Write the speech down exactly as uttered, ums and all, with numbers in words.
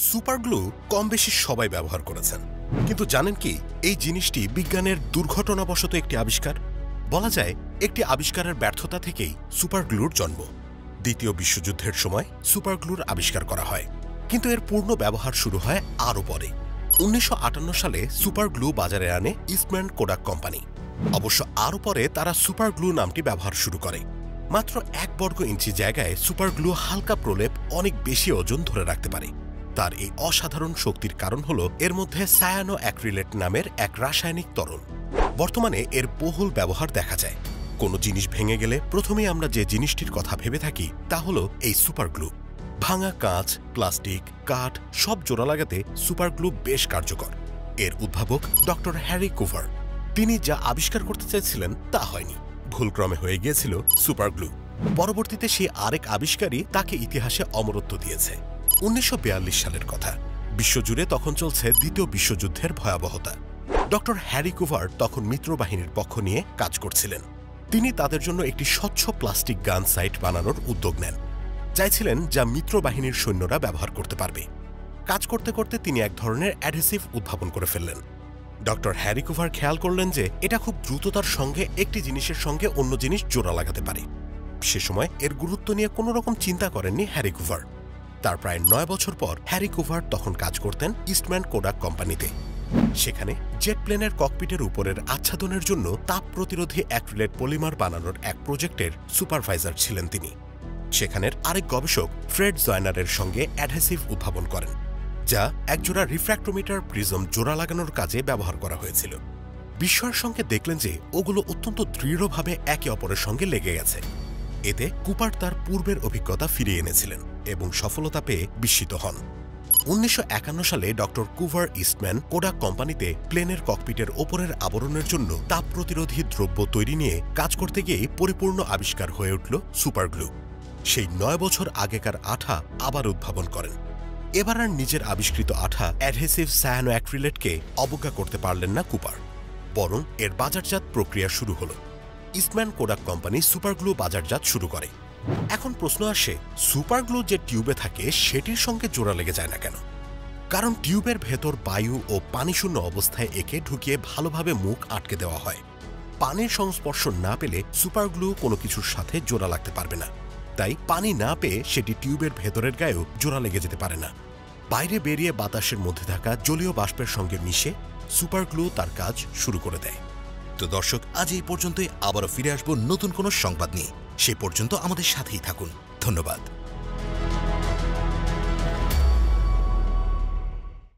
Super glue কম বেশি সবাই ব্যবহার করেছেন, কিন্তু জানেন কি এই জিনিসটি বিজ্ঞানের দুর্ঘটনাবশত একটি আবিষ্কার। বলা যায় একটি আবিষ্কারের ব্যর্থতা থেকেই সুপার গ্লুর জন্ম। দ্বিতীয় বিশ্বযুদ্ধের সময় সুপার গ্লুর আবিষ্কার করা হয়, কিন্তু এর পূর্ণ ব্যবহার শুরু হয় আরও পরে। উনিশশো আটান্ন সালে সুপার গ্লু বাজারে আনে ইস্টম্যান কোডাক কোম্পানি। অবশ্য আরও পরে তারা সুপার গ্লু নামটি ব্যবহার শুরু করে। মাত্র এক বর্গ ইঞ্চি জায়গায় সুপার গ্লু হালকা প্রলেপ অনেক বেশি ওজন ধরে রাখতে পারে। তার এই অসাধারণ শক্তির কারণ হল এর মধ্যে সায়ানো অ্যাক্রিলেট নামের এক রাসায়নিক তরল। বর্তমানে এর বহুল ব্যবহার দেখা যায়। কোনো জিনিস ভেঙে গেলে প্রথমেই আমরা যে জিনিসটির কথা ভেবে থাকি তা হল এই সুপার গ্লু। ভাঙা কাঁচ, প্লাস্টিক, কাঠ সব জোড়া লাগাতে সুপার গ্লু বেশ কার্যকর। এর উদ্ভাবক ডক্টর হ্যারি কুভার। তিনি যা আবিষ্কার করতে চেয়েছিলেন তা হয়নি, ভুলক্রমে হয়ে গিয়েছিল সুপার গ্লু। পরবর্তীতে সেই আরেক আবিষ্কারই তাকে ইতিহাসে অমরত্ব দিয়েছে। উনিশশো বিয়াল্লিশ সালের কথা। বিশ্বজুড়ে তখন চলছে দ্বিতীয় বিশ্বযুদ্ধের ভয়াবহতা। ডক্টর হ্যারি কুভার তখন মিত্রবাহিনীর পক্ষ নিয়ে কাজ করছিলেন। তিনি তাদের জন্য একটি স্বচ্ছ প্লাস্টিক গান সাইট বানানোর উদ্যোগ নেন। চাইছিলেন যা মিত্রবাহিনীর সৈন্যরা ব্যবহার করতে পারবে। কাজ করতে করতে তিনি এক ধরনের অ্যাডহেসিভ উদ্ভাবন করে ফেললেন। ডক্টর হ্যারি কুভার খেয়াল করলেন যে এটা খুব দ্রুততার সঙ্গে একটি জিনিসের সঙ্গে অন্য জিনিস জোড়া লাগাতে পারে। সে সময় এর গুরুত্ব নিয়ে কোনো রকম চিন্তা করেননি হ্যারি কুভার। তার প্রায় নয় বছর পর হ্যারি কুভার তখন কাজ করতেন ইস্টম্যান কোডাক কোম্পানিতে। সেখানে জেট প্লেনের ককপিটের উপরের আচ্ছাদনের জন্য তাপ প্রতিরোধী অ্যাক্রিলেট পলিমার বানানোর এক প্রজেক্টের সুপারভাইজার ছিলেন তিনি। সেখানের আরেক গবেষক ফ্রেড জয়নারের সঙ্গে অ্যাডহেসিভ উদ্ভাবন করেন, যা একজোড়া রিফ্র্যাক্টোমিটার প্রিজম জোড়া লাগানোর কাজে ব্যবহার করা হয়েছিল। বিস্ময়ের সঙ্গে দেখলেন যে ওগুলো অত্যন্ত দৃঢ়ভাবে একে অপরের সঙ্গে লেগে গেছে। এতে কুপার তার পূর্বের অভিজ্ঞতা ফিরিয়ে এনেছিলেন এবং সফলতা পেয়ে বিস্মিত হন। উনিশশো একান্ন সালে ডক্টর কুভার ইস্টম্যান কোডাক কোম্পানিতে প্লেনের ককপিটের ওপরের আবরণের জন্য তাপ প্রতিরোধী দ্রব্য তৈরি নিয়ে কাজ করতে গিয়ে পরিপূর্ণ আবিষ্কার হয়ে উঠল সুপার গ্লু। সেই নয় বছর আগেকার আঠা আবার উদ্ভাবন করেন। এবার আর নিজের আবিষ্কৃত আঠা অ্যাডহেসিভ সায়ানো অ্যাক্রিলেটকে অবজ্ঞা করতে পারলেন না কুপার, বরং এর বাজারজাত প্রক্রিয়া শুরু হল। Eastman Kodak company super glue বাজারজাত শুরু করে। এখন প্রশ্ন আসে, সুপার গ্লু যে টিউবে থাকে সেটির সঙ্গে জোড়া লেগে যায় না কেন? কারণ টিউবের ভেতর বায়ু ও পানিশূন্য অবস্থায় একে ঢুকিয়ে ভালোভাবে মুখ আটকে দেওয়া হয়। পানির সংস্পর্শ না পেলে সুপার গ্লু কোনো কিছুর সাথে জোড়া লাগতে পারবে না। তাই পানি না পেয়ে সেটি টিউবের ভেতরের গায়েও জোড়া লেগে যেতে পারে না। বাইরে বেরিয়ে বাতাসের মধ্যে থাকা জলীয় বাষ্পের সঙ্গে মিশে সুপার গ্লু তার কাজ শুরু করে দেয়। তো দর্শক, আজ এই পর্যন্তই। আবারও ফিরে আসবো নতুন কোনো সংবাদ নিয়ে। সে পর্যন্ত আমাদের সাথেই থাকুন। ধন্যবাদ।